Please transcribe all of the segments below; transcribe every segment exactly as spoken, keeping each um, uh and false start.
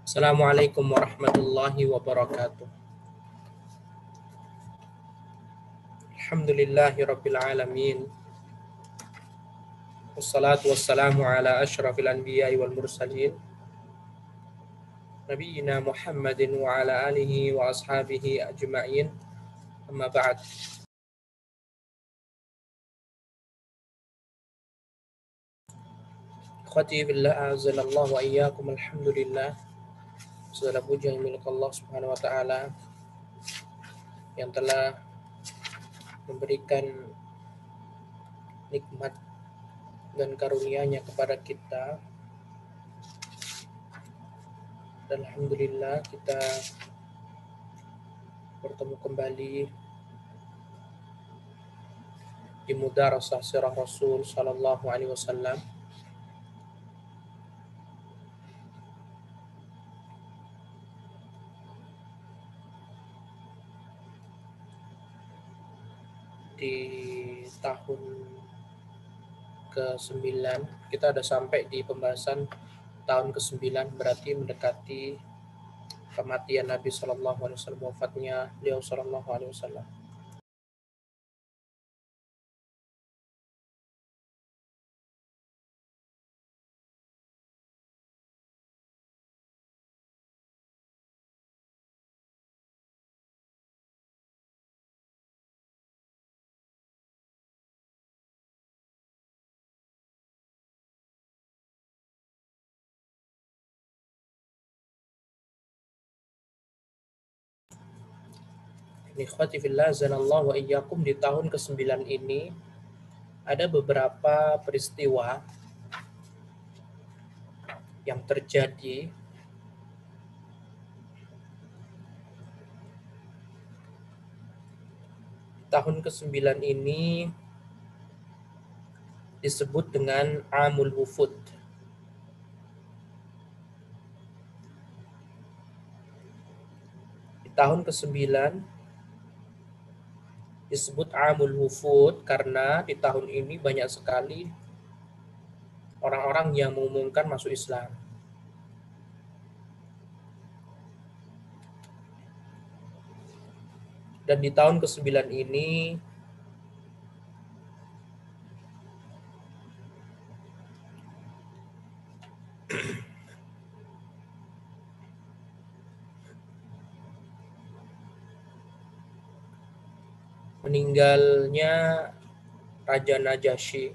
Assalamualaikum warahmatullahi wabarakatuh. Alhamdulillahi rabbil alamin. Wassalatu wassalamu ala ashrafil anbiya'i wal mursalin. Nabiyyina Muhammadin wa ala alihi wa ashabihi ajma'in. Amma ba'd. Ikhwati fillah azanallahu wa iyyakum, alhamdulillah. Segala puji milik Allah Subhanahu wa taala yang telah memberikan nikmat dan karunia-Nya kepada kita. Dan alhamdulillah kita bertemu kembali di mudarasah sirah Rasul sallallahu alaihi wasallam. Di tahun kesembilan, kita ada sampai di pembahasan tahun kesembilan, berarti mendekati kematian Nabi Shallallahu Alaihi Wasallam, wafatnya beliau Shallallahu Alaihi Wasallam. Ikhwati fillah azanallahu wa iyyakum, di tahun kesembilan ini ada beberapa peristiwa yang terjadi tahun kesembilan ini disebut dengan Amul Wufud. Di tahun kesembilan disebut Amul Wufud karena di tahun ini banyak sekali orang-orang yang mengumumkan masuk Islam. Dan di tahun kesembilan ini meninggalnya Raja Najasyi.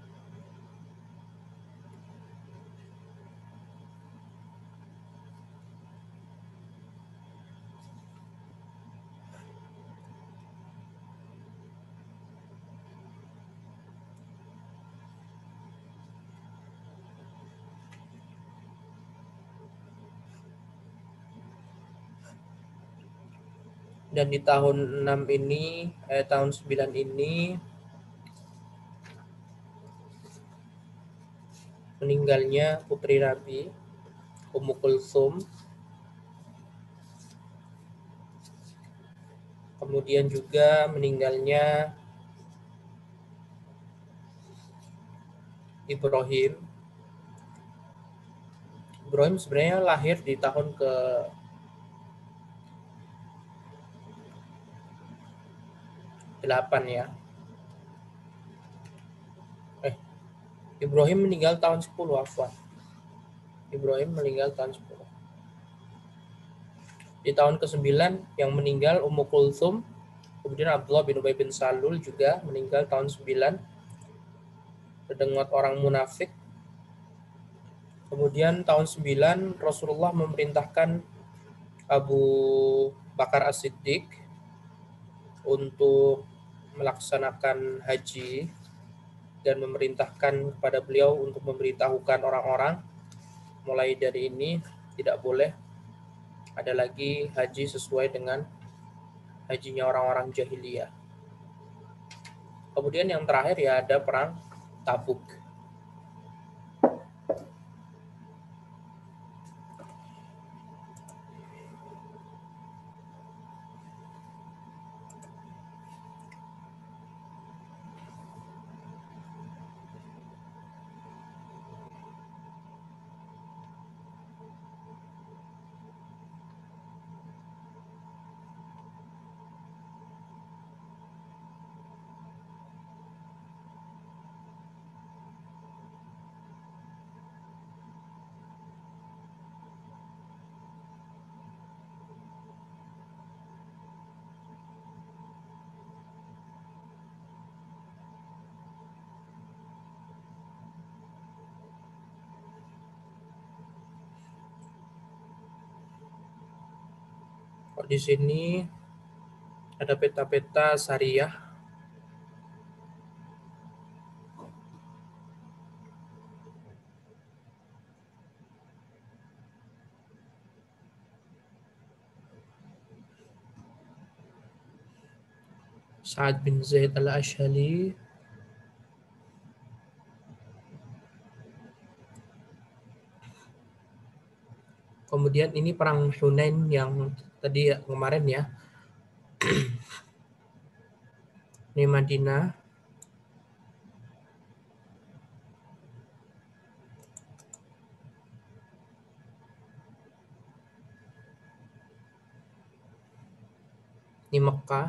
Dan di tahun enam ini, eh, tahun sembilan ini meninggalnya putri Nabi, Ummu Kulsum. Kemudian juga meninggalnya Ibrahim. Ibrahim sebenarnya lahir di tahun ke delapan ya. Eh, Ibrahim meninggal tahun sepuluh, afwan. Ibrahim meninggal tahun sepuluh. Di tahun kesembilan yang meninggal Ummu Kulsum, kemudian Abdullah bin Ubay bin Salul juga meninggal tahun sembilan, terdengar orang munafik. Kemudian tahun sembilan Rasulullah memerintahkan Abu Bakar As-Siddiq untuk melaksanakan haji dan memerintahkan kepada beliau untuk memberitahukan orang-orang, mulai dari ini tidak boleh ada lagi haji sesuai dengan hajinya orang-orang jahiliyah. Kemudian yang terakhir ya ada perang Tabuk. Kalau di sini ada peta-peta syariah. Sa'ad bin Zaid al-Ashhali. Kemudian ini perang Hunain yang tadi kemarin ya. Ini Madinah. Ini Mekah.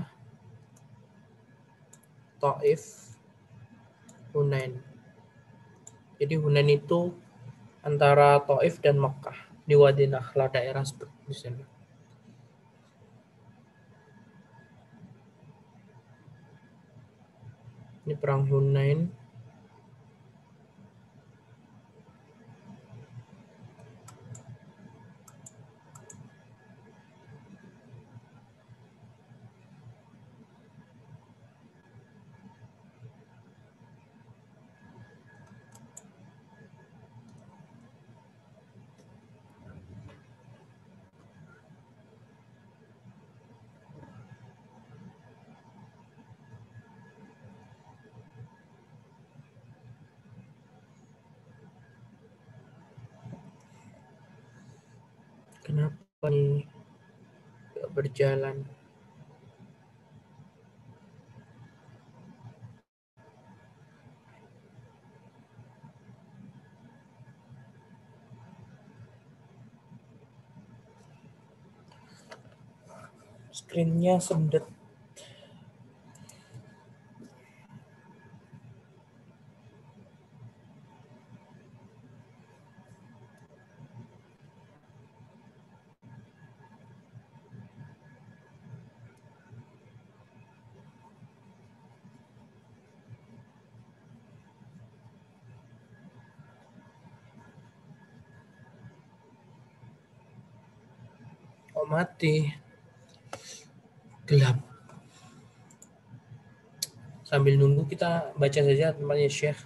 Taif. Hunain. Jadi Hunain itu antara Taif dan Mekah. Di Wadi Nakhla, daerah seperti di sini. Ini perang Hunain. Kenapa nih gak berjalan? Screen-nya sendet. Oh, mati. Gelap. Sambil nunggu kita baca saja tempatnya Syekh.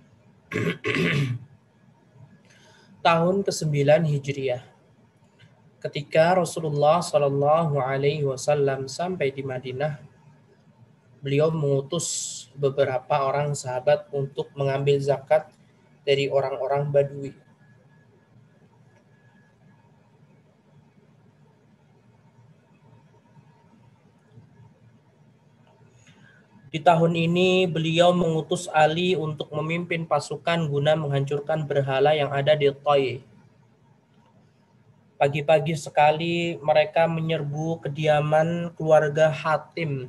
Tahun kesembilan Hijriah. Ketika Rasulullah Shallallahu Alaihi Wasallam sampai di Madinah, beliau mengutus beberapa orang sahabat untuk mengambil zakat dari orang-orang Badui. Di tahun ini beliau mengutus Ali untuk memimpin pasukan guna menghancurkan berhala yang ada di Taif. Pagi-pagi sekali mereka menyerbu kediaman keluarga Hatim.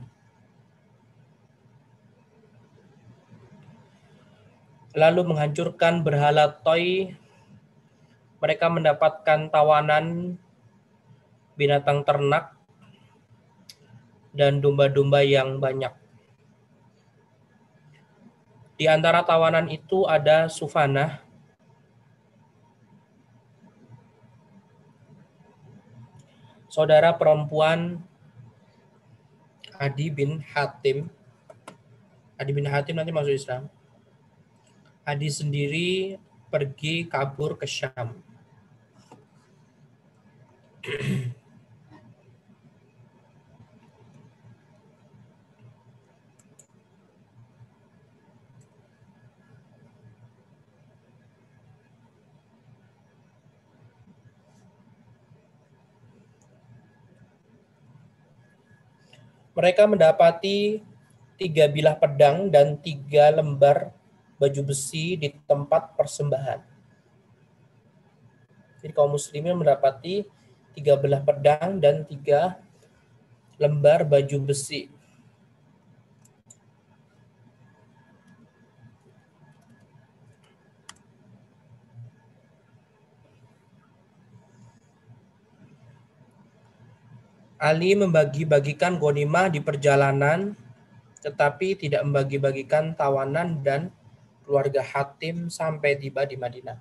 Lalu menghancurkan berhala Taif. Mereka mendapatkan tawanan binatang ternak dan domba-domba yang banyak. Di antara tawanan itu ada Sufanah, saudara perempuan Adi bin Hatim. Adi bin Hatim nanti masuk Islam. Adi sendiri pergi kabur ke Syam. Mereka mendapati tiga bilah pedang dan tiga lembar baju besi di tempat persembahan. Jadi kaum muslimin mendapati tiga belah pedang dan tiga lembar baju besi. Ali membagi-bagikan ghanimah di perjalanan, tetapi tidak membagi-bagikan tawanan dan keluarga Hatim sampai tiba di Madinah.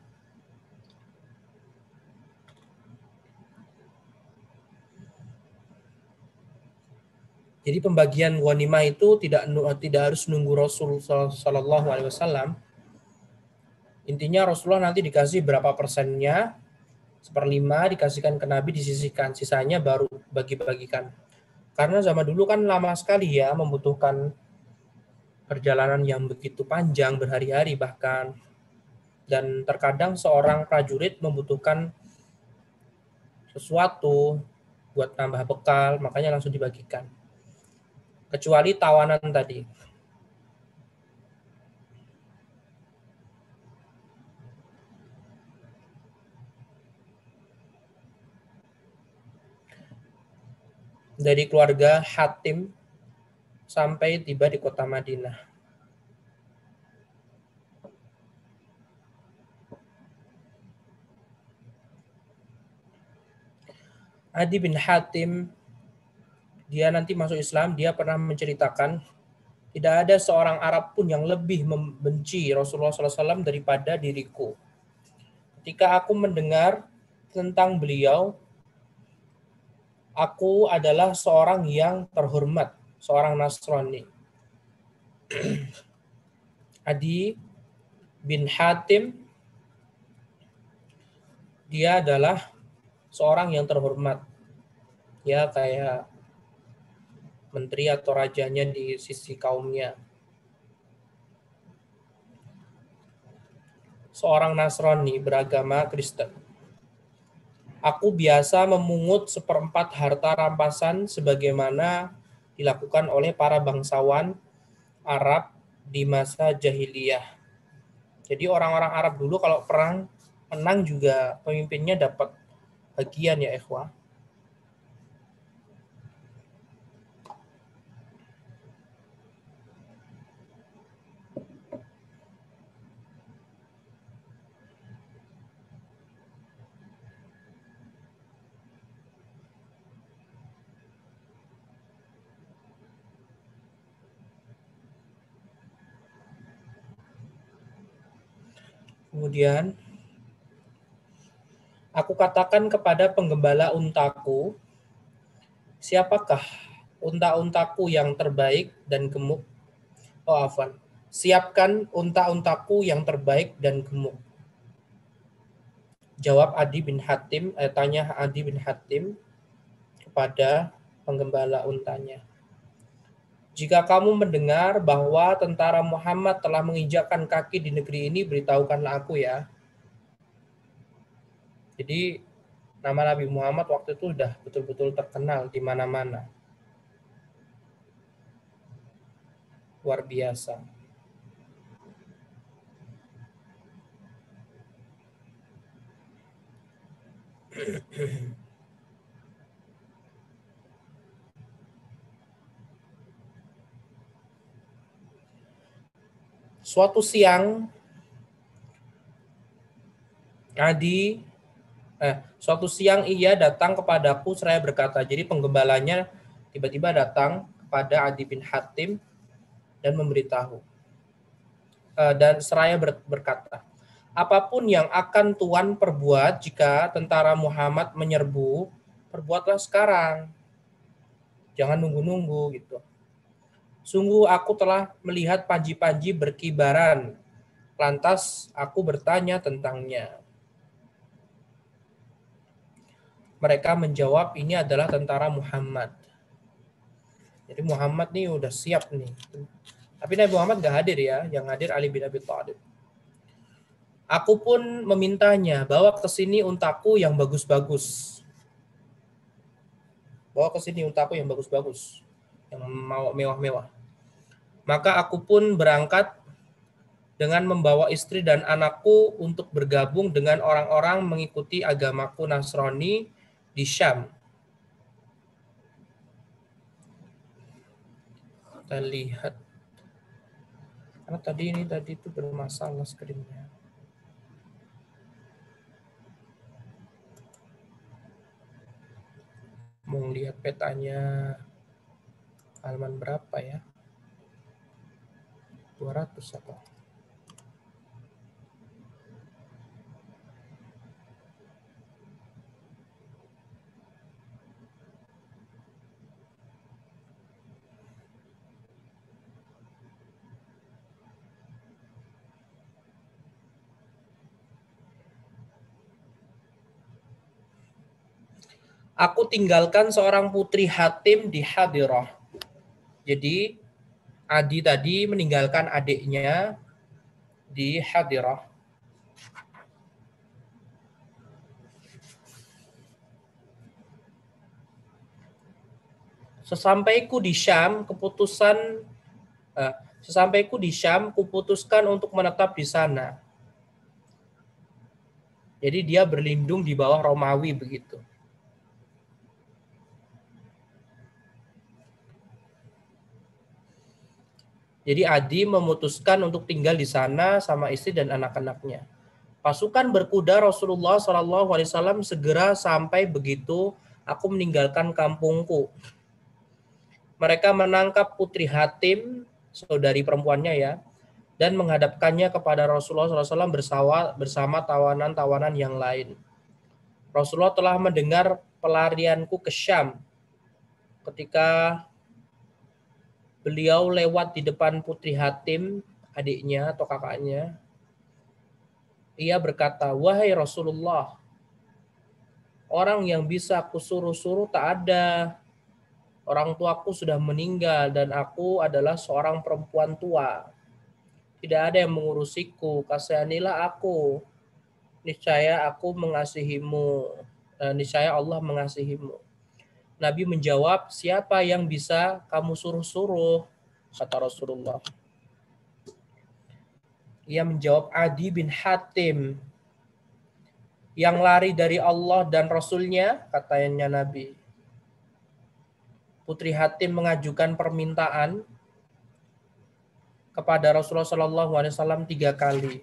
Jadi pembagian ghanimah itu tidak tidak harus nunggu Rasul Shallallahu Alaihi Wasallam. Intinya Rasulullah nanti dikasih berapa persennya, seperlima dikasihkan ke Nabi, disisihkan, sisanya baru bagi-bagikan. Karena zaman dulu kan lama sekali ya, membutuhkan perjalanan yang begitu panjang, berhari-hari bahkan. Dan terkadang seorang prajurit membutuhkan sesuatu buat tambah bekal, makanya langsung dibagikan. Kecuali tawanan tadi. Dari keluarga Hatim sampai tiba di kota Madinah. Adi bin Hatim, dia nanti masuk Islam, dia pernah menceritakan, tidak ada seorang Arab pun yang lebih membenci Rasulullah shallallahu alaihi wasallam daripada diriku. Ketika aku mendengar tentang beliau, aku adalah seorang yang terhormat, seorang Nasrani. Adi bin Hatim, dia adalah seorang yang terhormat. Ya kayak menteri atau rajanya di sisi kaumnya. Seorang Nasrani beragama Kristen. Aku biasa memungut seperempat harta rampasan sebagaimana dilakukan oleh para bangsawan Arab di masa jahiliyah. Jadi orang-orang Arab dulu kalau perang menang juga pemimpinnya dapat bagian ya ikhwah. Kemudian aku katakan kepada penggembala untaku, siapakah unta-untaku yang terbaik dan gemuk? Oh afwan, siapkan unta-untaku yang terbaik dan gemuk. Jawab Adi bin Hatim, eh, tanya Adi bin Hatim kepada penggembala untanya. Jika kamu mendengar bahwa tentara Muhammad telah menginjakkan kaki di negeri ini, beritahukanlah aku ya. Jadi nama Nabi Muhammad waktu itu sudah betul-betul terkenal di mana-mana. Luar biasa. Suatu siang, Adi, eh, suatu siang ia datang kepadaku seraya berkata, jadi penggembalanya tiba-tiba datang kepada Adi bin Hatim dan memberitahu. Eh, dan seraya ber, berkata, apapun yang akan Tuan perbuat jika tentara Muhammad menyerbu, perbuatlah sekarang. Jangan nunggu-nunggu gitu. Sungguh aku telah melihat panji-panji berkibaran. Lantas aku bertanya tentangnya. Mereka menjawab ini adalah tentara Muhammad. Jadi Muhammad nih udah siap nih. Tapi Nabi Muhammad gak hadir ya. Yang hadir Ali bin Abi Thalib. Aku pun memintanya, bawa ke sini untaku yang bagus-bagus. Bawa ke sini untaku yang bagus-bagus. Yang mau mewah-mewah. Maka aku pun berangkat dengan membawa istri dan anakku untuk bergabung dengan orang-orang mengikuti agamaku Nasrani di Syam. Kita lihat. Karena tadi ini tadi itu bermasalah screen-nya. Mau lihat petanya halaman berapa ya? dua ratus apa? Aku tinggalkan seorang putri Hatim di Hadirah. Jadi Adi tadi meninggalkan adiknya di Hadirah. Sesampaiku di Syam, keputusan eh, sesampaiku di Syam, kuputuskan untuk menetap di sana. Jadi dia berlindung di bawah Romawi begitu. Jadi Adi memutuskan untuk tinggal di sana sama istri dan anak-anaknya. Pasukan berkuda Rasulullah shallallahu alaihi wasallam segera sampai begitu aku meninggalkan kampungku. Mereka menangkap putri Hatim, saudari perempuannya ya, dan menghadapkannya kepada Rasulullah shallallahu alaihi wasallam bersama, bersama tawanan-tawanan yang lain. Rasulullah telah mendengar pelarianku ke Syam ketika beliau lewat di depan putri Hatim, adiknya atau kakaknya. Ia berkata, wahai Rasulullah, orang yang bisa aku suruh-suruh tak ada. Orang tuaku sudah meninggal dan aku adalah seorang perempuan tua. Tidak ada yang mengurusiku, kasihanilah aku. Niscaya aku mengasihimu. Niscaya Allah mengasihimu. Nabi menjawab, siapa yang bisa kamu suruh-suruh? Kata Rasulullah. Ia menjawab, Adi bin Hatim. Yang lari dari Allah dan Rasulnya, katanya Nabi. Putri Hatim mengajukan permintaan kepada Rasulullah shallallahu alaihi wasallam tiga kali.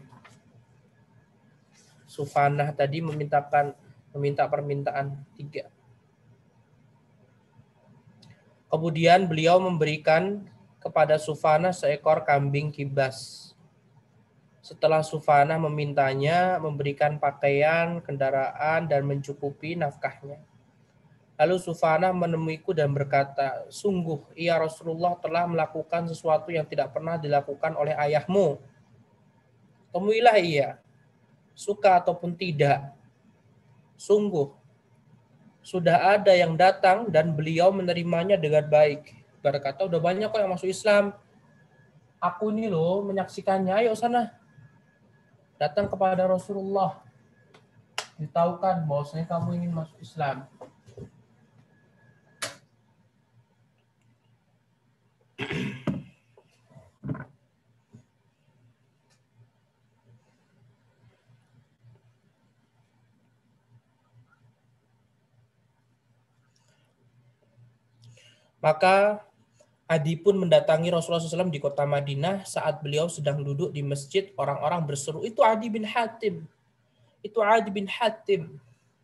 Sufanah tadi memintakan meminta permintaan tiga. Kemudian beliau memberikan kepada Sufanah seekor kambing kibas. Setelah Sufanah memintanya memberikan pakaian, kendaraan, dan mencukupi nafkahnya. Lalu Sufanah menemuiku dan berkata, sungguh ia Rasulullah telah melakukan sesuatu yang tidak pernah dilakukan oleh ayahmu. Temuilah ia, suka ataupun tidak. Sungguh, sudah ada yang datang dan beliau menerimanya dengan baik. Berkata, udah banyak kok yang masuk Islam. Aku ini loh menyaksikannya, ayo sana. Datang kepada Rasulullah. Ditahukan bahwasanya kamu ingin masuk Islam. Maka Adi pun mendatangi Rasulullah shallallahu alaihi wasallam di kota Madinah saat beliau sedang duduk di masjid. Orang-orang berseru, itu Adi bin Hatim. Itu Adi bin Hatim.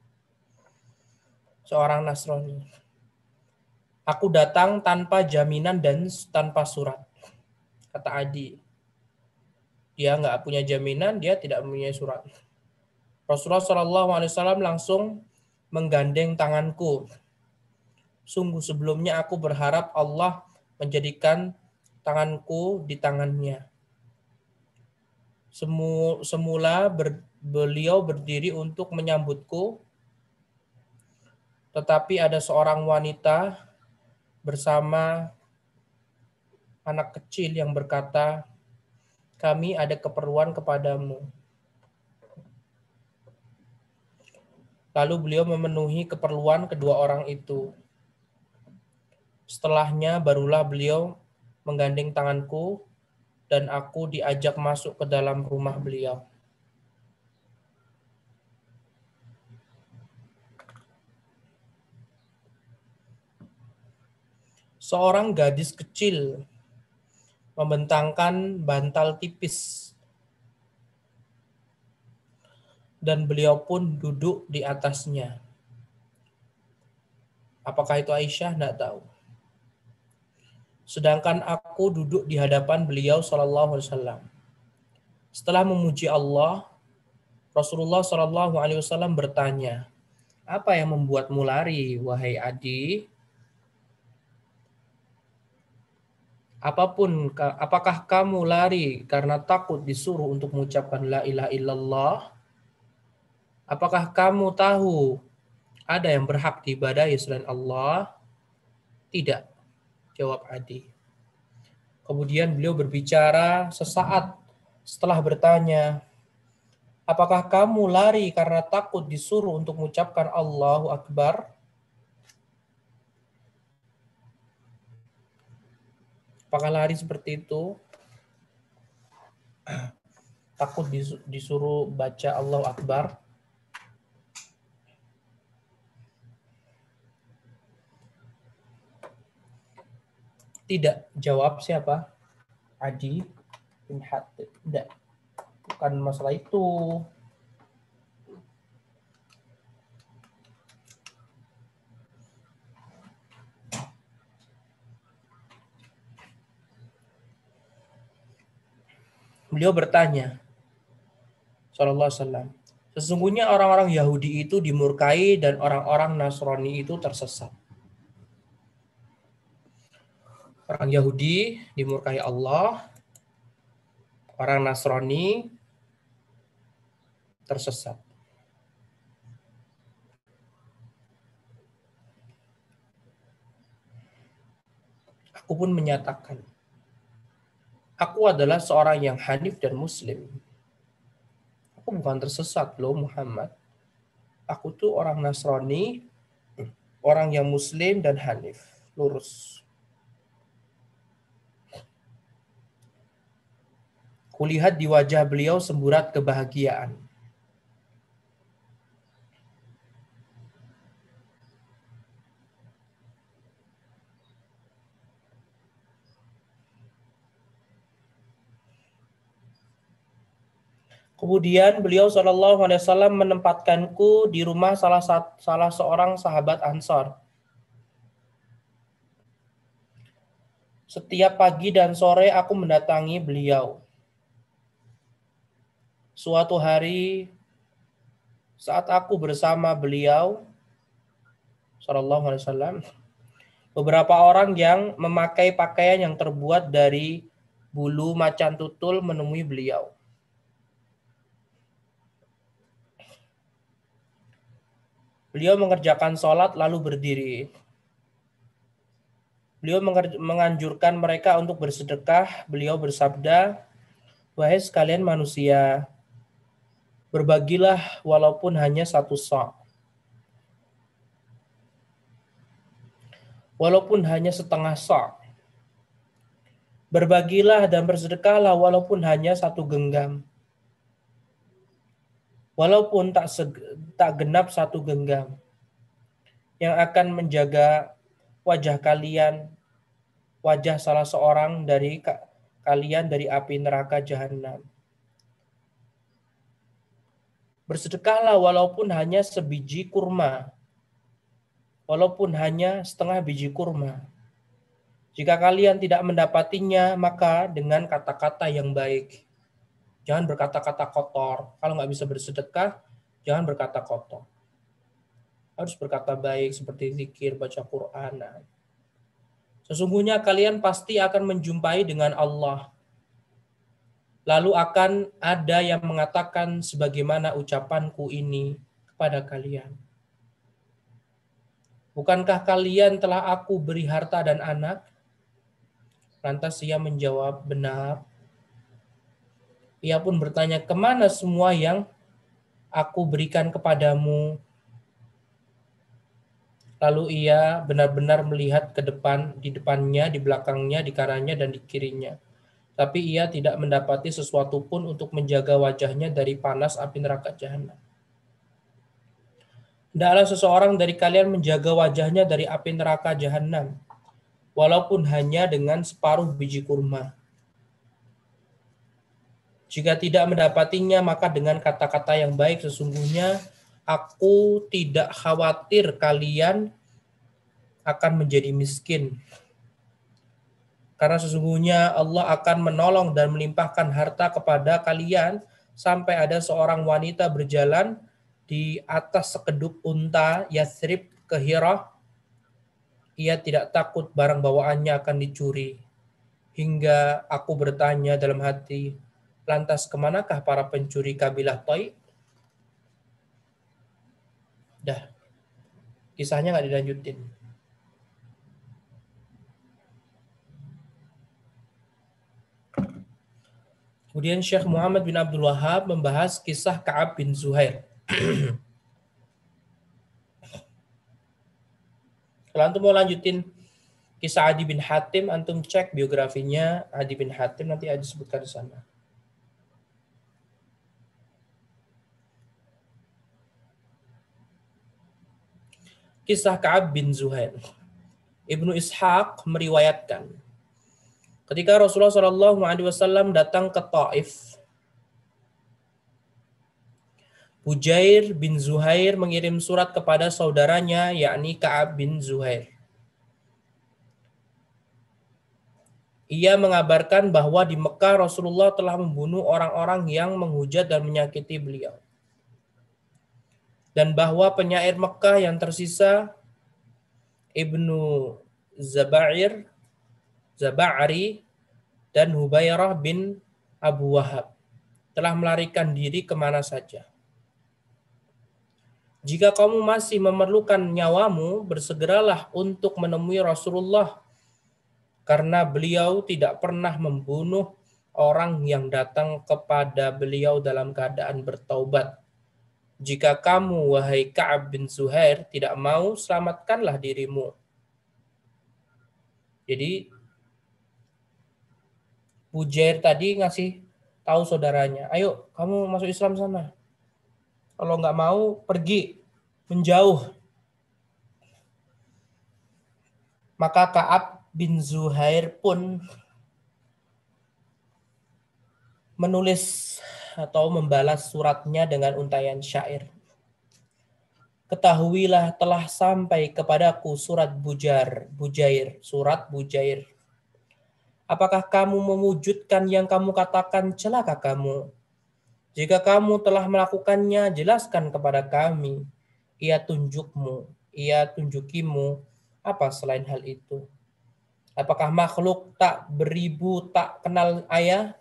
Seorang Nasrani. Aku datang tanpa jaminan dan tanpa surat. Kata Adi. Dia nggak punya jaminan, dia tidak mempunyai surat. Rasulullah shallallahu alaihi wasallam langsung menggandeng tanganku. Sungguh sebelumnya aku berharap Allah menjadikan tanganku di tangannya. Semu, semula ber, beliau berdiri untuk menyambutku, tetapi ada seorang wanita bersama anak kecil yang berkata, kami ada keperluan kepadamu. Lalu beliau memenuhi keperluan kedua orang itu. Setelahnya barulah beliau menggandeng tanganku dan aku diajak masuk ke dalam rumah beliau. Seorang gadis kecil membentangkan bantal tipis dan beliau pun duduk di atasnya. Apakah itu Aisyah? Tidak tahu. Sedangkan aku duduk di hadapan beliau Shallallahu Alaihi Wasallam. Setelah memuji Allah, Rasulullah Shallallahu Alaihi Wasallam bertanya, apa yang membuatmu lari, wahai Adi? Apapun, apakah kamu lari karena takut disuruh untuk mengucapkan la ilaha illallah? Apakah kamu tahu ada yang berhak diibadahi selain Allah? Tidak, jawab Adi. Kemudian beliau berbicara sesaat setelah bertanya, apakah kamu lari karena takut disuruh untuk mengucapkan Allahu Akbar? Apakah lari seperti itu? Takut disuruh baca Allahu Akbar? Tidak. Jawab siapa? Adi bin Hatim. Tidak. Bukan masalah itu. Beliau bertanya, sallallahu alaihi wasallam, sesungguhnya orang-orang Yahudi itu dimurkai dan orang-orang Nasrani itu tersesat. Orang Yahudi dimurkai Allah, orang Nasrani tersesat. Aku pun menyatakan, aku adalah seorang yang hanif dan muslim. Aku bukan tersesat loh Muhammad. Aku tuh orang Nasrani, orang yang muslim dan hanif, lurus. Kulihat di wajah beliau semburat kebahagiaan. Kemudian beliau shallallahu alaihi wasallam menempatkanku di rumah salah satu, salah seorang sahabat Ansor. Setiap pagi dan sore aku mendatangi beliau. Suatu hari saat aku bersama beliau shallallahu alaihi wasallam, beberapa orang yang memakai pakaian yang terbuat dari bulu macan tutul menemui beliau. Beliau mengerjakan sholat lalu berdiri. Beliau menganjurkan mereka untuk bersedekah. Beliau bersabda, wahai sekalian manusia, berbagilah walaupun hanya satu sa'. Walaupun hanya setengah sa'. Berbagilah dan bersedekahlah walaupun hanya satu genggam. Walaupun tak, tak genap satu genggam. Yang akan menjaga wajah kalian, wajah salah seorang dari ka- kalian dari api neraka jahanam. Bersedekahlah walaupun hanya sebiji kurma, walaupun hanya setengah biji kurma. Jika kalian tidak mendapatinya, maka dengan kata-kata yang baik. Jangan berkata-kata kotor. Kalau nggak bisa bersedekah, jangan berkata kotor. Harus berkata baik seperti zikir, baca Quran. Sesungguhnya kalian pasti akan menjumpai dengan Allah. Lalu akan ada yang mengatakan sebagaimana ucapanku ini kepada kalian. Bukankah kalian telah aku beri harta dan anak? Lantas ia menjawab, benar. Ia pun bertanya, kemana semua yang aku berikan kepadamu? Lalu ia benar-benar melihat ke depan, di depannya, di belakangnya, di kanannya, dan di kirinya. Tapi ia tidak mendapati sesuatu pun untuk menjaga wajahnya dari panas api neraka jahanam. Hendaklah seseorang dari kalian menjaga wajahnya dari api neraka jahanam, walaupun hanya dengan separuh biji kurma. Jika tidak mendapatinya, maka dengan kata-kata yang baik, sesungguhnya aku tidak khawatir kalian akan menjadi miskin. Karena sesungguhnya Allah akan menolong dan melimpahkan harta kepada kalian sampai ada seorang wanita berjalan di atas sekeduk unta Yathrib ke Hirah. Ia tidak takut barang bawaannya akan dicuri. Hingga aku bertanya dalam hati, lantas kemanakah para pencuri kabilah Ta'i? Dah. Kisahnya nggak dilanjutin. Kemudian Syekh Muhammad bin Abdul Wahab membahas kisah Ka'ab bin Zuhair. Kalau antum mau lanjutin kisah Adi bin Hatim, antum cek biografinya Adi bin Hatim, nanti ada disebutkan di sana. Kisah Ka'ab bin Zuhair. Ibnu Ishaq meriwayatkan, ketika Rasulullah shallallahu alaihi wasallam datang ke Taif, Bujair bin Zuhair mengirim surat kepada saudaranya, yakni Ka'ab bin Zuhair. Ia mengabarkan bahwa di Mekah Rasulullah telah membunuh orang-orang yang menghujat dan menyakiti beliau. Dan bahwa penyair Mekah yang tersisa, Ibnu Zabair, Zaba'ri, dan Hubairah bin Abu Wahab telah melarikan diri kemana saja. Jika kamu masih memerlukan nyawamu, bersegeralah untuk menemui Rasulullah, karena beliau tidak pernah membunuh orang yang datang kepada beliau dalam keadaan bertaubat. Jika kamu, wahai Ka'ab bin Zuhair, tidak mau, selamatkanlah dirimu. Jadi, Bujair tadi ngasih tahu saudaranya, ayo kamu masuk Islam sana. Kalau nggak mau, pergi, menjauh. Maka Ka'ab bin Zuhair pun menulis atau membalas suratnya dengan untaian syair. Ketahuilah telah sampai kepadaku surat Bujar, Bujair, surat Bujair. Apakah kamu mewujudkan yang kamu katakan celaka kamu? Jika kamu telah melakukannya, jelaskan kepada kami. Ia tunjukmu, ia tunjukimu apa selain hal itu. Apakah makhluk tak beribu, tak kenal ayah?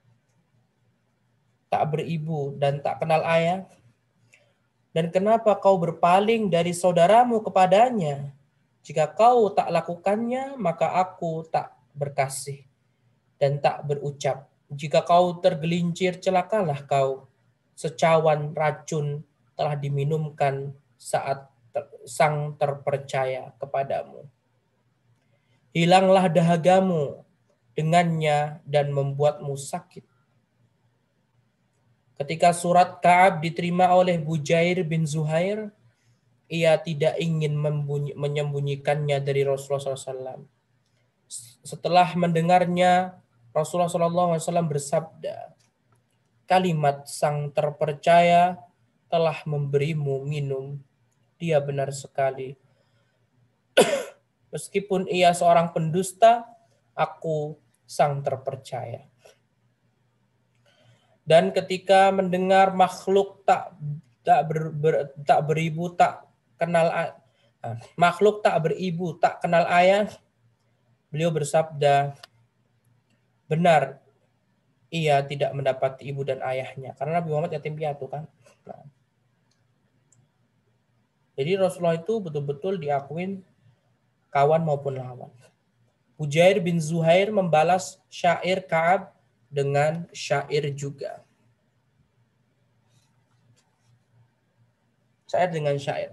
Tak beribu dan tak kenal ayah? Dan kenapa kau berpaling dari saudaramu kepadanya? Jika kau tak lakukannya, maka aku tak berkasih dan tak berucap. Jika kau tergelincir, celakalah kau. Secawan racun telah diminumkan saat ter- sang terpercaya kepadamu. Hilanglah dahagamu dengannya dan membuatmu sakit. Ketika surat Ka'ab diterima oleh Bujair bin Zuhair, ia tidak ingin menyembunyikannya dari Rasulullah shallallahu alaihi wasallam. Setelah mendengarnya, Rasulullah shallallahu alaihi wasallam bersabda, kalimat sang terpercaya telah memberimu minum. Dia benar sekali. Meskipun ia seorang pendusta, aku sang terpercaya. Dan ketika mendengar makhluk tak tak ber, ber, tak beribu tak kenal makhluk tak beribu tak kenal ayah, beliau bersabda, benar ia tidak mendapati ibu dan ayahnya, karena Nabi Muhammad yatim piatu kan. Nah. Jadi Rasulullah itu betul-betul diakuin kawan maupun lawan. Bujair bin Zuhair membalas syair Ka'ab dengan syair juga. Syair dengan syair.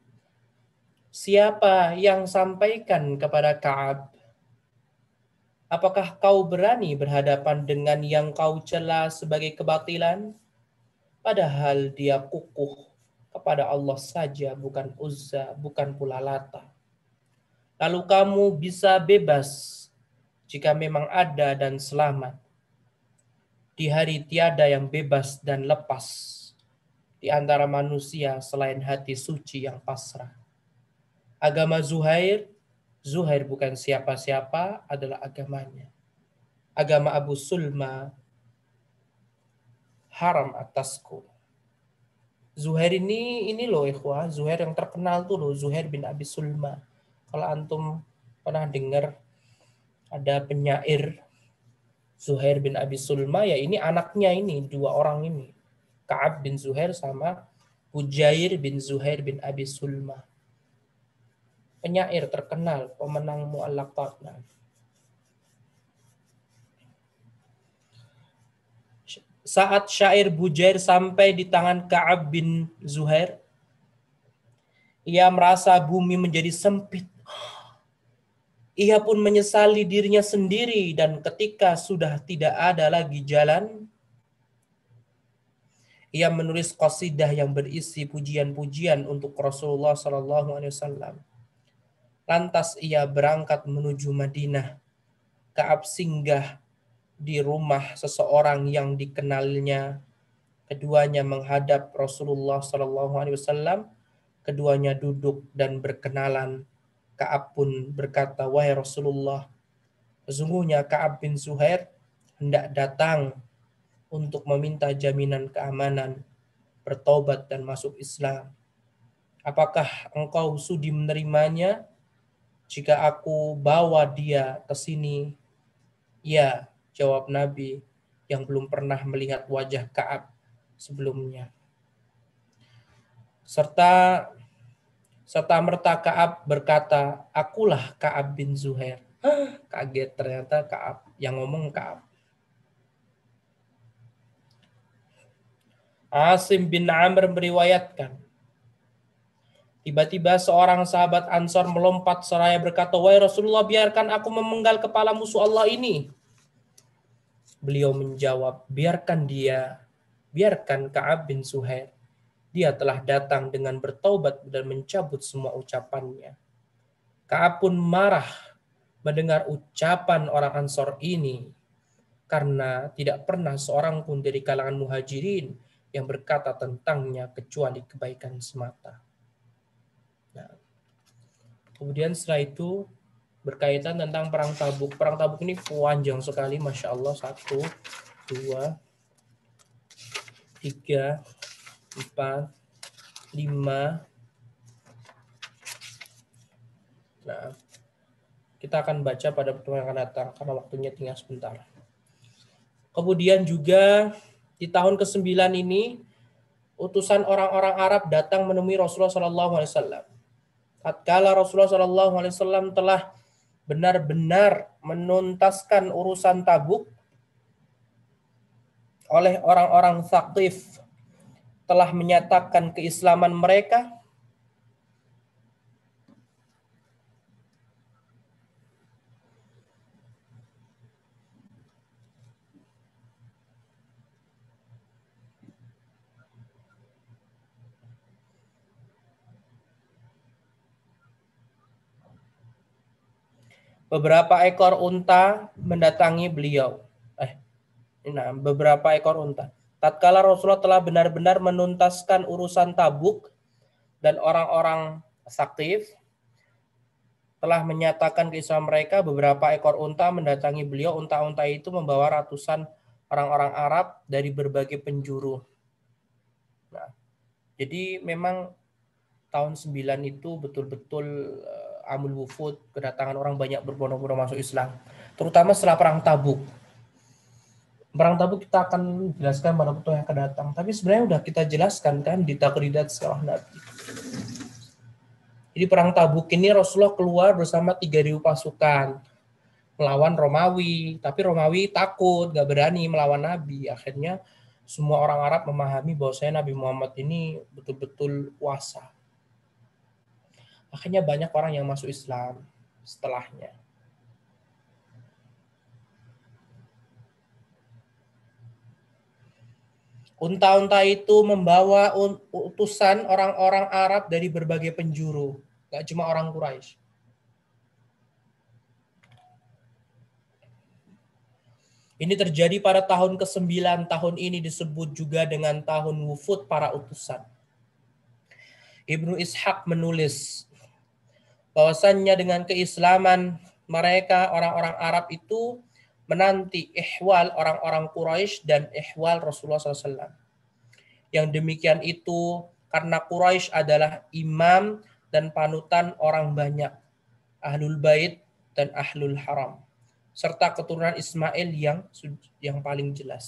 Siapa yang sampaikan kepada Ka'ab, apakah kau berani berhadapan dengan yang kau cela sebagai kebatilan? Padahal dia kukuh kepada Allah saja, bukan Uzza, bukan pula Lata. Lalu kamu bisa bebas jika memang ada dan selamat. Di hari tiada yang bebas dan lepas di antara manusia selain hati suci yang pasrah. Agama Zuhair, Zuhair bukan siapa-siapa, adalah agamanya. Agama Abu Sulma, haram atasku. Zuhair ini, ini loh ikhwah, Zuhair yang terkenal tuh loh, Zuhair bin Abi Sulma. Kalau antum pernah dengar ada penyair Zuhair bin Abi Sulma, ya ini anaknya ini, dua orang ini. Ka'ab bin Zuhair sama Bujair bin Zuhair bin Abi Sulma. penyair terkenal, pemenang mu'allaqat. Nah, saat syair Bujair sampai di tangan Ka'ab bin Zuhair, ia merasa bumi menjadi sempit. Ia pun menyesali dirinya sendiri, dan ketika sudah tidak ada lagi jalan, ia menulis qasidah yang berisi pujian-pujian untuk Rasulullah Shallallahu Alaihi Wasallam. Lantas ia berangkat menuju Madinah. Ka'ab singgah di rumah seseorang yang dikenalnya. Keduanya menghadap Rasulullah Shallallahu Alaihi Wasallam. Keduanya duduk dan berkenalan. Ka'ab pun berkata, "Wahai Rasulullah, sesungguhnya Ka'ab bin Zuhair hendak datang untuk meminta jaminan keamanan, bertobat dan masuk Islam. Apakah engkau sudi menerimanya jika aku bawa dia ke sini?" "Ya," jawab Nabi yang belum pernah melihat wajah Ka'ab sebelumnya. Serta serta merta Ka'ab berkata, "Akulah Ka'ab bin Zuhair." Hah, kaget, ternyata Ka'ab yang ngomong Ka'ab. Asim bin Amr meriwayatkan, tiba-tiba seorang sahabat Ansor melompat seraya berkata, "Wahai Rasulullah, biarkan aku memenggal kepala musuh Allah ini." Beliau menjawab, "Biarkan dia, biarkan Ka'ab bin Zuhair. Dia telah datang dengan bertaubat dan mencabut semua ucapannya." Ka'ab pun marah mendengar ucapan orang Ansor ini, karena tidak pernah seorang pun dari kalangan muhajirin yang berkata tentangnya kecuali kebaikan semata. Nah, kemudian setelah itu berkaitan tentang perang Tabuk. Perang Tabuk ini panjang sekali, Masya Allah. Satu, dua, tiga, empat, lima. Nah, kita akan baca pada pertemuan yang akan datang karena waktunya tinggal sebentar. Kemudian juga di tahun kesembilan ini, utusan orang-orang Arab datang menemui Rasulullah Shallallahu Alaihi Wasallam. Tatkala Rasulullah Shallallahu Alaihi Wasallam telah benar-benar menuntaskan urusan Tabuk, oleh orang-orang Thaqif telah menyatakan keislaman mereka, beberapa ekor unta mendatangi beliau. Eh, nah, beberapa ekor unta. Tatkala Rasulullah telah benar-benar menuntaskan urusan Tabuk dan orang-orang Thaqif telah menyatakan keislaman mereka, beberapa ekor unta mendatangi beliau. Unta-unta itu membawa ratusan orang-orang Arab dari berbagai penjuru. Nah, jadi memang tahun sembilan itu betul-betul uh, amul wufud, kedatangan orang banyak berbondong-bondong masuk Islam, terutama setelah perang Tabuk. Perang Tabuk kita akan jelaskan pada waktu yang akan datang, tapi sebenarnya udah kita jelaskan kan di Taghridat Sirah Nabi. Jadi perang Tabuk ini Rasulullah keluar bersama tiga ribu pasukan melawan Romawi, tapi Romawi takut, gak berani melawan Nabi. Akhirnya semua orang Arab memahami bahwasanya Nabi Muhammad ini betul-betul kuasa. Akhirnya banyak orang yang masuk Islam setelahnya. Unta-unta itu membawa utusan orang-orang Arab dari berbagai penjuru, gak cuma orang Quraisy. Ini terjadi pada tahun kesembilan. Tahun ini disebut juga dengan tahun wufud para utusan. Ibnu Ishaq menulis bahwasannya dengan keislaman mereka, orang-orang Arab itu menanti ihwal orang-orang Quraisy dan ihwal Rasulullah shallallahu alaihi wasallam. Yang demikian itu karena Quraisy adalah imam dan panutan orang banyak, Ahlul Bait dan Ahlul Haram, serta keturunan Ismail yang yang paling jelas.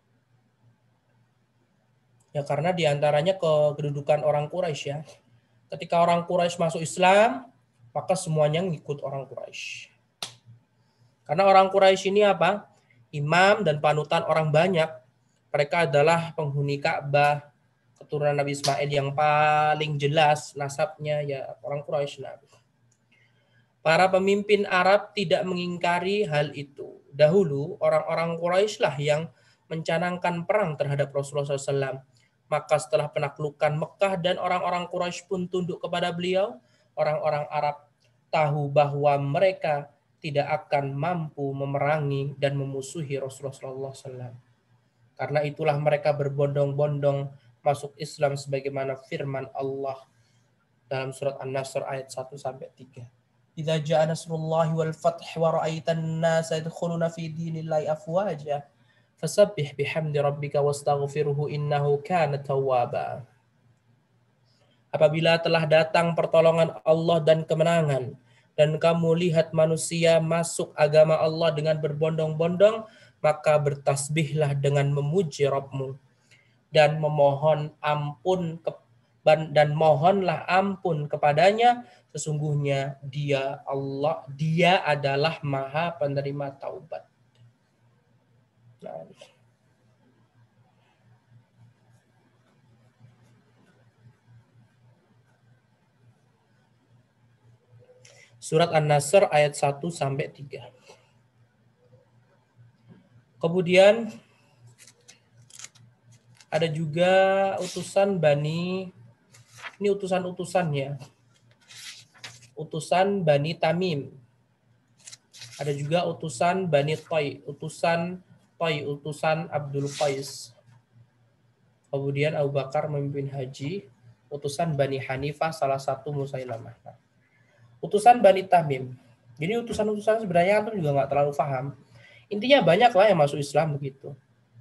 Ya karena diantaranya kedudukan orang Quraisy ya. Ketika orang Quraisy masuk Islam, maka semuanya ngikut orang Quraisy. Karena orang Quraisy ini apa? Imam dan panutan orang banyak. Mereka adalah penghuni Ka'bah, keturunan Nabi Ismail yang paling jelas nasabnya ya orang Quraisy. Para pemimpin Arab tidak mengingkari hal itu. Dahulu orang-orang Quraisy lah yang mencanangkan perang terhadap Rasulullah shallallahu alaihi wasallam. Maka setelah penaklukan Mekah dan orang-orang Quraisy pun tunduk kepada beliau, orang-orang Arab tahu bahwa mereka tidak akan mampu memerangi dan memusuhi Rasulullah shallallahu alaihi wasallam. Karena itulah mereka berbondong-bondong masuk Islam sebagaimana firman Allah dalam surat An-Nasr ayat satu sampai tiga. Idza jaa nasrullahi wal fath wa ra'aitan nasa yadkhuluna fi dinillahi afwaja fasabbih bihamdi rabbika wastaghfirhu innahu kana tawwaba. Apabila telah datang pertolongan Allah dan kemenangan dan kamu lihat manusia masuk agama Allah dengan berbondong-bondong, maka bertasbihlah dengan memuji Rabbmu dan memohon ampun ke, dan mohonlah ampun kepadanya, sesungguhnya dia Allah dia adalah Maha penerima taubat. Nah. Surat An-Nasr ayat satu sampai tiga. Kemudian ada juga utusan Bani, ini utusan-utusannya. Utusan Bani Tamim. Ada juga utusan Bani Toy, utusan Toy, utusan Abdul Qais. Kemudian Abu Bakar memimpin haji, utusan Bani Hanifah, salah satu Musailamah. Utusan Bani Tamim. Jadi utusan-utusan sebenarnya antum juga nggak terlalu paham. Intinya banyak lah yang masuk Islam begitu.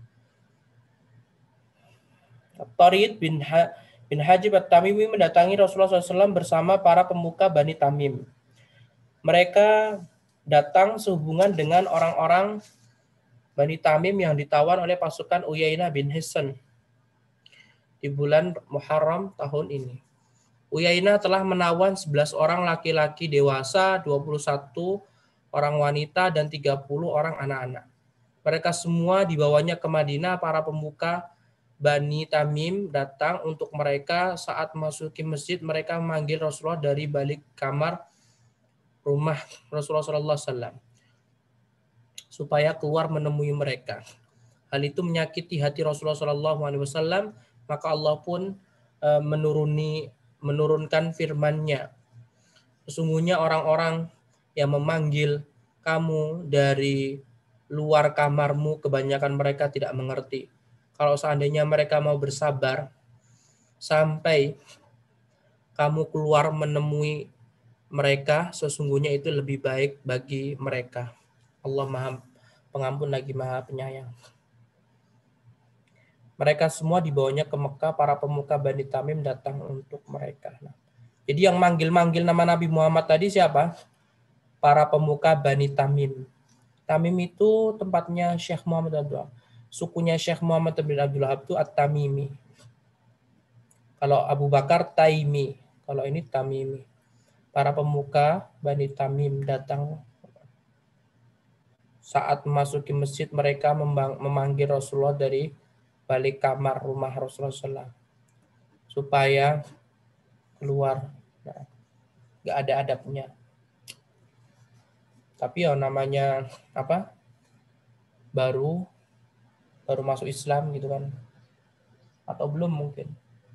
Tarid bin, ha bin Hajib at-Tamimi mendatangi Rasulullah shallallahu alaihi wasallam bersama para pemuka Bani Tamim. Mereka datang sehubungan dengan orang-orang Bani Tamim yang ditawan oleh pasukan Uyainah bin Hisn di bulan Muharram tahun ini. Uyainah telah menawan sebelas orang laki-laki dewasa, dua puluh satu orang wanita, dan tiga puluh orang anak-anak. Mereka semua dibawanya ke Madinah. Para pemuka Bani Tamim datang untuk mereka. Saat masuki masjid, mereka memanggil Rasulullah dari balik kamar rumah Rasulullah shallallahu alaihi wasallam supaya keluar menemui mereka. Hal itu menyakiti hati Rasulullah shallallahu alaihi wasallam, maka Allah pun uh, menuruni menurunkan firman-Nya. Sesungguhnya orang-orang yang memanggil kamu dari luar kamarmu, kebanyakan mereka tidak mengerti. Kalau seandainya mereka mau bersabar sampai kamu keluar menemui mereka, sesungguhnya itu lebih baik bagi mereka. Allah Maha Pengampun lagi Maha Penyayang. Mereka semua dibawanya ke Mekah, para pemuka Bani Tamim datang untuk mereka. Nah, jadi yang manggil-manggil nama Nabi Muhammad tadi siapa? Para pemuka Bani Tamim. Tamim itu tempatnya Syekh Muhammad Abdul Wahab. Sukunya Syekh Muhammad bin Abdul Wahab itu At-Tamimi. Kalau Abu Bakar Taimi, kalau ini Tamimi. Para pemuka Bani Tamim datang. Saat memasuki masjid, mereka memanggil Rasulullah dari balik kamar rumah Rasulullah shallallahu alaihi wasallam supaya keluar. Nah, gak ada adabnya. Tapi ya namanya apa? Baru baru masuk Islam gitu kan. Atau belum mungkin.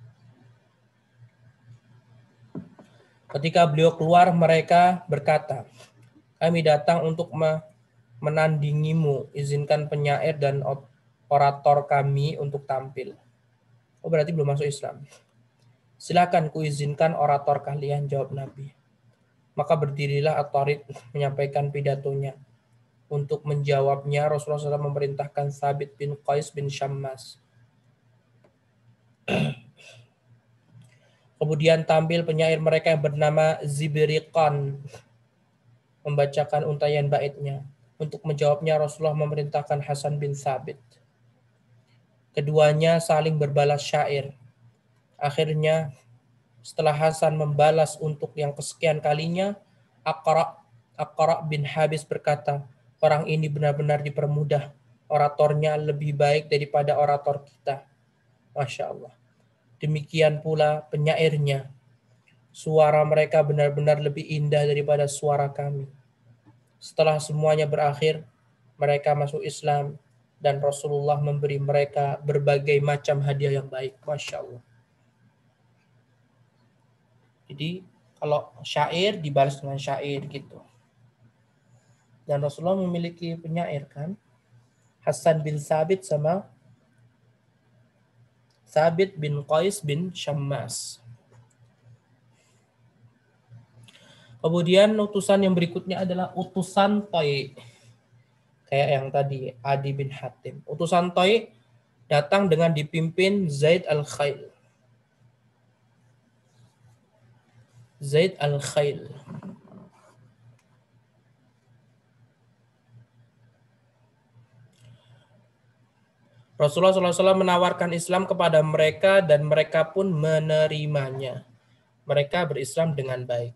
Ketika beliau keluar, mereka berkata, kami datang untuk menandingimu, izinkan penyair dan orator kami untuk tampil. Oh, berarti belum masuk Islam. Silakan kuizinkan orator kalian, jawab Nabi. Maka berdirilah At-Tarid menyampaikan pidatonya. Untuk menjawabnya, Rasulullah shallallahu alaihi wasallam memerintahkan Thabit bin Qais bin Syammas. Kemudian tampil penyair mereka yang bernama Zibriqan membacakan untayan baitnya. Untuk menjawabnya, Rasulullah memerintahkan Hasan bin Thabit. Keduanya saling berbalas syair. Akhirnya Setelah Hasan membalas untuk yang kesekian kalinya, Aqra, Aqra bin Habis berkata, orang ini benar-benar dipermudah. Oratornya lebih baik daripada orator kita. Masya Allah. Demikian pula penyairnya. Suara mereka benar-benar lebih indah daripada suara kami. Setelah semuanya berakhir, mereka masuk Islam dan Rasulullah memberi mereka berbagai macam hadiah yang baik. Masya Allah. Jadi kalau syair dibalas dengan syair gitu. Dan Rasulullah memiliki penyair kan. Hasan bin Sabit sama Sabit bin Qais bin Syammas. Kemudian utusan yang berikutnya adalah utusan Toi. Kayak yang tadi, Adi bin Hatim. Utusan Toi datang dengan dipimpin Zaid al-Khail. Zaid al-Khail. Rasulullah shallallahu alaihi wasallam menawarkan Islam kepada mereka dan mereka pun menerimanya. Mereka berislam dengan baik.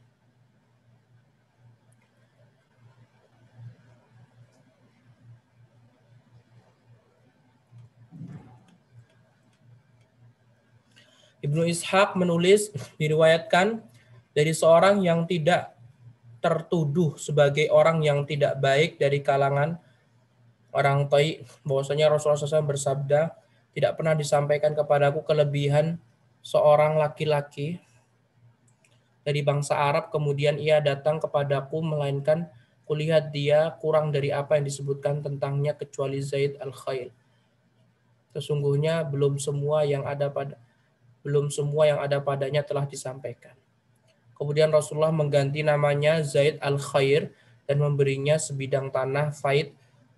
Ibnu Ishaq menulis, diriwayatkan dari seorang yang tidak tertuduh sebagai orang yang tidak baik dari kalangan orang Thai, bahwasanya Rasulullah shallallahu alaihi wasallam bersabda, tidak pernah disampaikan kepadaku kelebihan seorang laki-laki dari bangsa Arab, kemudian ia datang kepadaku, melainkan kulihat dia kurang dari apa yang disebutkan tentangnya kecuali Zaid al-Khail. Sesungguhnya belum semua yang ada pada belum semua yang ada padanya telah disampaikan. Kemudian Rasulullah mengganti namanya Zaid al-Khair dan memberinya sebidang tanah Faid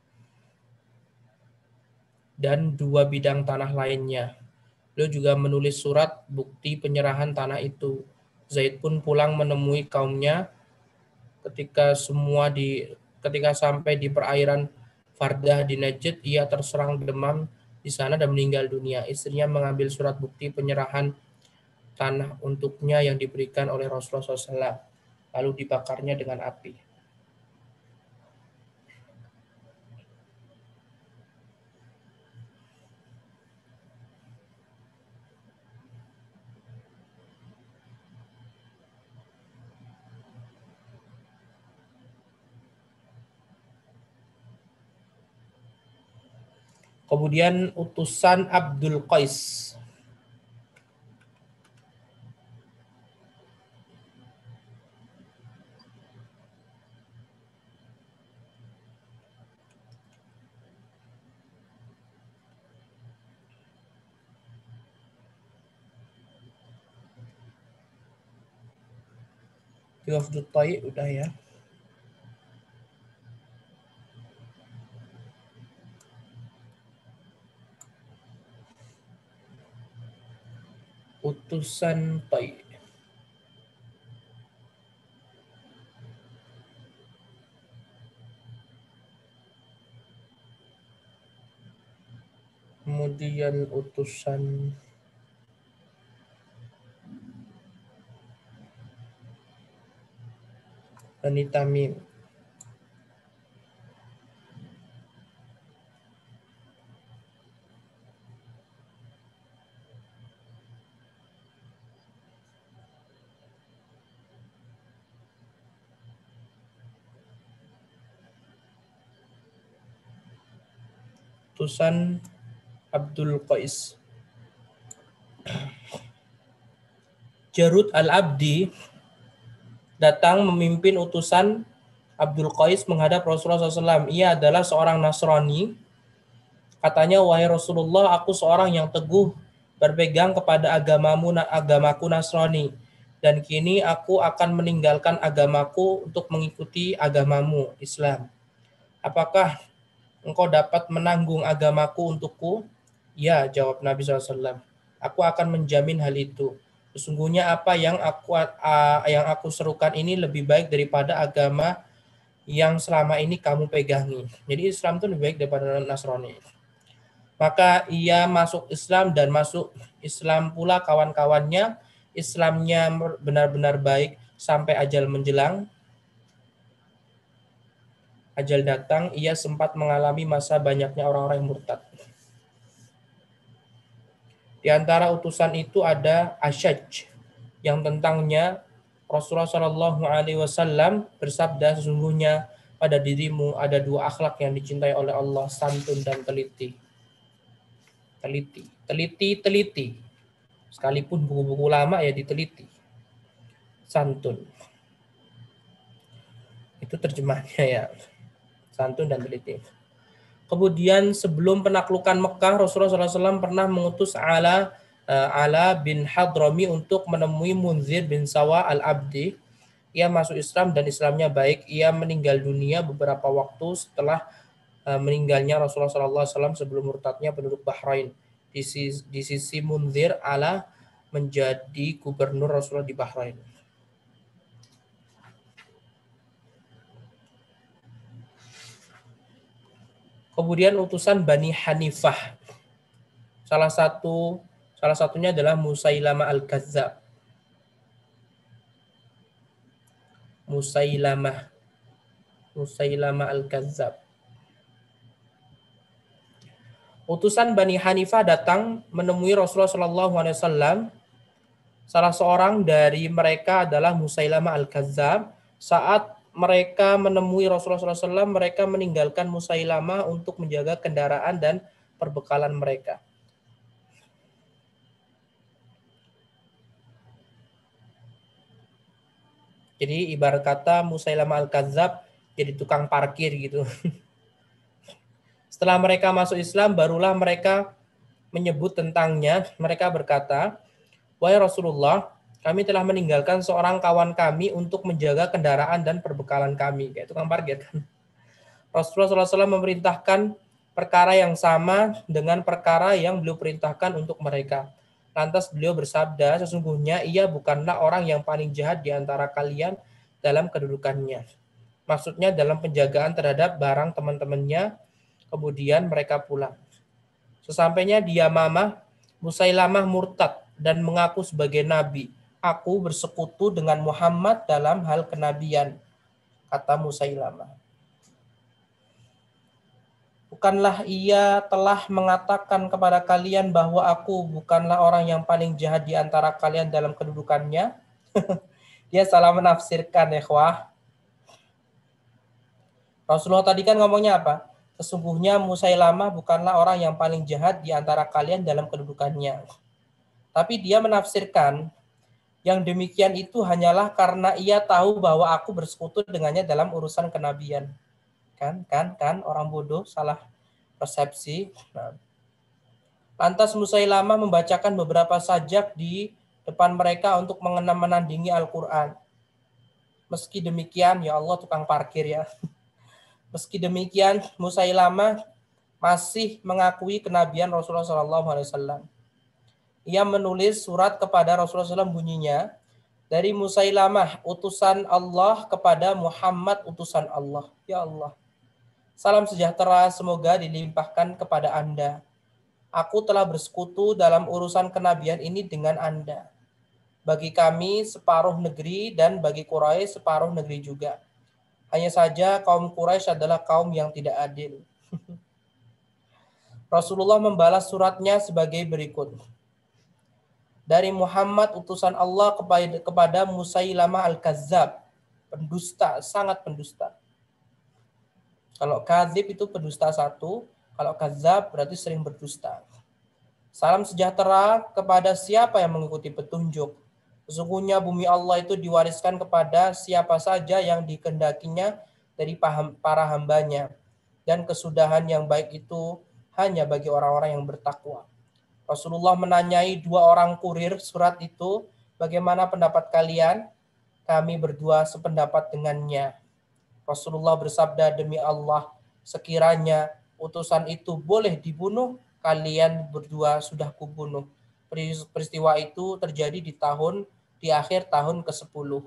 dan dua bidang tanah lainnya. Beliau juga menulis surat bukti penyerahan tanah itu. Zaid pun pulang menemui kaumnya ketika semua di ketika sampai di perairan Fardah di Najd, ia terserang demam di sana dan meninggal dunia. Istrinya mengambil surat bukti penyerahan tanah untuknya yang diberikan oleh Rasulullah shallallahu alaihi wasallam, lalu dibakarnya dengan api. Kemudian utusan Abdul Qais. Abdul Qais udah ya. Utusan Qais. Kemudian utusan Bani Tamim. Utusan Abdul Qais. Jarud al-Abdi datang memimpin utusan Abdul Qais menghadap Rasulullah shallallahu alaihi wasallam. Ia adalah seorang Nasrani. Katanya, wahai Rasulullah, aku seorang yang teguh berpegang kepada agamamu, agamaku Nasrani. Dan kini aku akan meninggalkan agamaku untuk mengikuti agamamu, Islam. Apakah engkau dapat menanggung agamaku untukku? Ya, jawab Nabi shallallahu alaihi wasallam. Aku akan menjamin hal itu. Sesungguhnya apa yang aku uh, yang aku serukan ini lebih baik daripada agama yang selama ini kamu pegangi. Jadi Islam itu lebih baik daripada Nasrani. Maka ia masuk Islam dan masuk Islam pula kawan-kawannya Islamnya benar-benar baik sampai ajal menjelang. Ajal datang, ia sempat mengalami masa banyaknya orang-orang yang murtad. Di antara utusan itu ada Asyaj, yang tentangnya Rasulullah Shallallahu Alaihi Wasallam bersabda, sesungguhnya pada dirimu ada dua akhlak yang dicintai oleh Allah, santun dan teliti. Teliti, teliti, teliti. Sekalipun buku-buku lama ya diteliti. Santun. Itu terjemahnya ya. Santun dan teliti. Kemudian sebelum penaklukan Mekah, Rasulullah shallallahu alaihi wasallam pernah mengutus Ala uh, Ala bin Hadrami untuk menemui Munzir bin Sawa al-Abdi. Ia masuk Islam dan Islamnya baik. Ia meninggal dunia beberapa waktu setelah uh, meninggalnya Rasulullah shallallahu alaihi wasallam sebelum murtadnya penduduk Bahrain. Di sisi, di sisi Munzir, Ala menjadi gubernur Rasulullah di Bahrain. Kemudian utusan Bani Hanifah. Salah satu salah satunya adalah Musailamah al-Kazzab. Musailamah Musailamah al-Kazzab. Utusan Bani Hanifah datang menemui Rasulullah shallallahu alaihi wasallam. Salah seorang dari mereka adalah Musailamah al-Kazzab. Saat mereka menemui Rasulullah shallallahu alaihi wasallam, mereka meninggalkan Musailamah untuk menjaga kendaraan dan perbekalan mereka. Jadi ibarat kata Musailamah al-Kazzab jadi tukang parkir gitu. Setelah mereka masuk Islam, barulah mereka menyebut tentangnya. Mereka berkata, "Wahai Rasulullah, kami telah meninggalkan seorang kawan kami untuk menjaga kendaraan dan perbekalan kami." Kayak tukang parkir kan. Rasulullah shallallahu alaihi wasallam memerintahkan perkara yang sama dengan perkara yang beliau perintahkan untuk mereka. Lantas beliau bersabda, sesungguhnya ia bukanlah orang yang paling jahat di antara kalian dalam kedudukannya. Maksudnya dalam penjagaan terhadap barang teman-temannya, kemudian mereka pulang. Sesampainya di Yamamah, Musailamah murtad dan mengaku sebagai nabi. Aku bersekutu dengan Muhammad dalam hal kenabian, kata Musailamah. Bukanlah ia telah mengatakan kepada kalian bahwa aku bukanlah orang yang paling jahat di antara kalian dalam kedudukannya? Dia salah menafsirkan, ya ikhwah. Rasulullah tadi kan ngomongnya apa? Sesungguhnya Musailamah bukanlah orang yang paling jahat di antara kalian dalam kedudukannya. Tapi dia menafsirkan yang demikian itu hanyalah karena ia tahu bahwa aku bersekutu dengannya dalam urusan kenabian. Kan, kan, kan, orang bodoh salah persepsi. Nah. Lantas Musailamah membacakan beberapa sajak di depan mereka untuk menandingi Al-Quran. Meski demikian, ya Allah tukang parkir ya. Meski demikian, Musailamah masih mengakui kenabian Rasulullah shallallahu alaihi wasallam. Ia menulis surat kepada Rasulullah shallallahu alaihi wasallam bunyinya, dari Musailamah, utusan Allah kepada Muhammad, utusan Allah. Ya Allah. Salam sejahtera semoga dilimpahkan kepada Anda. Aku telah bersekutu dalam urusan kenabian ini dengan Anda. Bagi kami separuh negeri dan bagi Quraisy separuh negeri juga. Hanya saja kaum Quraisy adalah kaum yang tidak adil. Rasulullah membalas suratnya sebagai berikut. Dari Muhammad utusan Allah kepada, kepada Musailamah al-Kazzab. Pendusta, sangat pendusta. Kalau kadzib itu pendusta satu, kalau kazzab berarti sering berdusta. Salam sejahtera kepada siapa yang mengikuti petunjuk. Sesungguhnya bumi Allah itu diwariskan kepada siapa saja yang dikehendakinya dari para hambanya. Dan kesudahan yang baik itu hanya bagi orang-orang yang bertakwa. Rasulullah menanyai dua orang kurir surat itu, bagaimana pendapat kalian? Kami berdua sependapat dengannya. Rasulullah bersabda, demi Allah, sekiranya utusan itu boleh dibunuh, kalian berdua sudah kubunuh. Peristiwa itu terjadi di tahun di akhir tahun kesepuluh.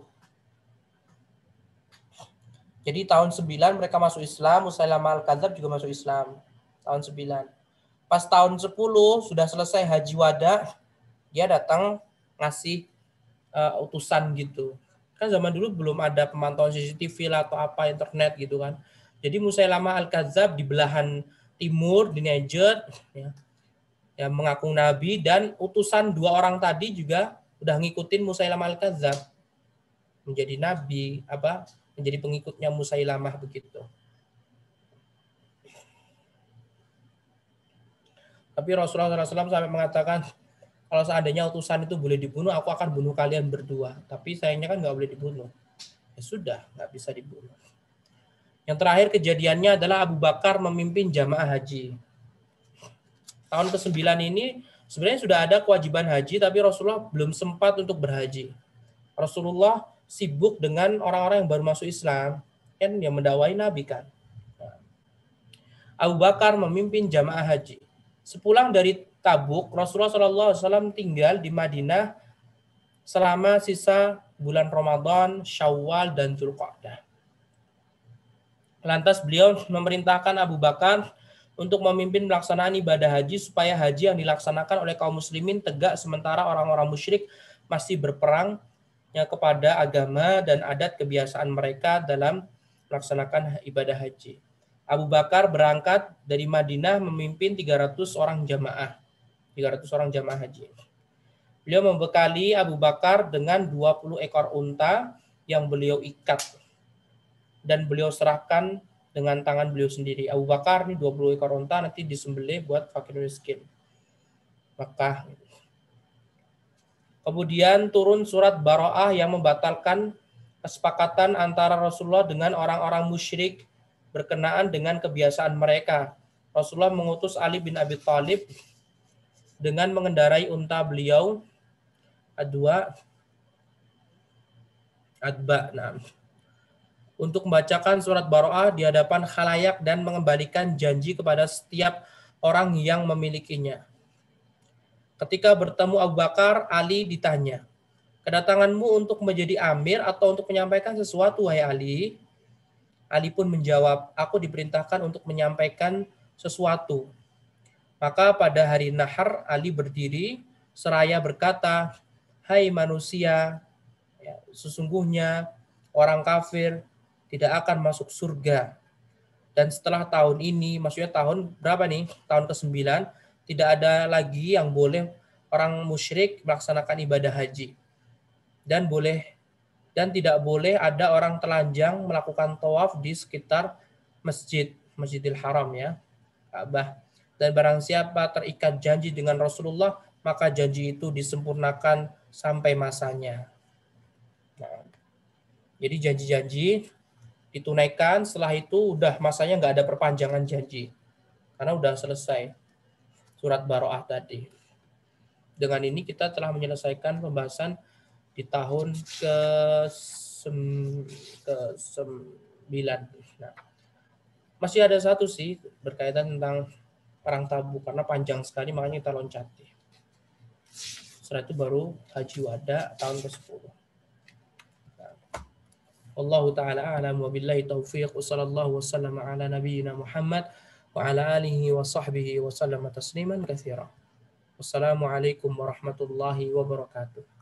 Jadi tahun sembilan mereka masuk Islam, Musailamah al-Kadzab juga masuk Islam. Tahun sembilan. Pas tahun sepuluh sudah selesai haji wada, dia datang ngasih uh, utusan gitu. Kan zaman dulu belum ada pemantauan C C T V lah atau apa internet gitu kan. Jadi Musailamah Al-Kadzab di belahan timur di Najd ya, yang mengaku nabi, dan utusan dua orang tadi juga udah ngikutin Musailamah Al-Kadzab menjadi nabi, apa menjadi pengikutnya Musailamah begitu. Tapi Rasulullah shallallahu alaihi wasallam sampai mengatakan, kalau seandainya utusan itu boleh dibunuh, aku akan bunuh kalian berdua. Tapi sayangnya kan nggak boleh dibunuh. Ya sudah, nggak bisa dibunuh. Yang terakhir kejadiannya adalah Abu Bakar memimpin jamaah haji. Tahun kesembilan ini sebenarnya sudah ada kewajiban haji, tapi Rasulullah belum sempat untuk berhaji. Rasulullah sibuk dengan orang-orang yang baru masuk Islam, kan yang mendakwai Nabi kan. Abu Bakar memimpin jamaah haji. Sepulang dari Tabuk, Rasulullah shallallahu alaihi wasallam tinggal di Madinah selama sisa bulan Ramadan, Syawal, dan Dzulqa'dah. Lantas beliau memerintahkan Abu Bakar untuk memimpin pelaksanaan ibadah haji supaya haji yang dilaksanakan oleh kaum muslimin tegak sementara orang-orang musyrik masih berperang ya, kepada agama dan adat kebiasaan mereka dalam melaksanakan ibadah haji. Abu Bakar berangkat dari Madinah memimpin tiga ratus orang jamaah. tiga ratus orang jamaah haji. Beliau membekali Abu Bakar dengan dua puluh ekor unta yang beliau ikat dan beliau serahkan dengan tangan beliau sendiri. Abu Bakar ini dua puluh ekor unta nanti disembelih buat fakir miskin. Maka kemudian turun surat Bara'ah yang membatalkan kesepakatan antara Rasulullah dengan orang-orang musyrik berkenaan dengan kebiasaan mereka. Rasulullah mengutus Ali bin Abi Thalib dengan mengendarai unta beliau Adwa Adba nah, untuk membacakan surat Bara'ah di hadapan khalayak dan mengembalikan janji kepada setiap orang yang memilikinya. Ketika bertemu Abu Bakar, Ali ditanya, "Kedatanganmu untuk menjadi amir atau untuk menyampaikan sesuatu, wahai Ali?" Ali pun menjawab, "Aku diperintahkan untuk menyampaikan sesuatu." Maka pada hari Nahar, Ali berdiri seraya berkata, "Hai manusia, ya, sesungguhnya orang kafir tidak akan masuk surga. Dan setelah tahun ini," maksudnya tahun berapa nih? Tahun kesembilan, tidak ada lagi yang boleh orang musyrik melaksanakan ibadah haji. Dan boleh dan tidak boleh ada orang telanjang melakukan tawaf di sekitar masjid, Masjidil Haram ya, Ka'bah. Dan barang siapa terikat janji dengan Rasulullah, maka janji itu disempurnakan sampai masanya. Nah, jadi janji-janji ditunaikan, setelah itu udah masanya nggak ada perpanjangan janji. Karena udah selesai surat Bara'ah tadi. Dengan ini kita telah menyelesaikan pembahasan di tahun ke sembilan. Nah, masih ada satu sih berkaitan tentang perang Tabuk karena panjang sekali, makanya kita loncati. Setelah itu baru Haji Wada tahun ke sepuluh. Nah, Wallahu ta'ala a'lam wa billahi taufiq wa sallallahu wa sallama ala nabiyyina Muhammad wa ala alihi wa sahbihi wa sallama tasliman katsira. Wassalamualaikum warahmatullahi wabarakatuh.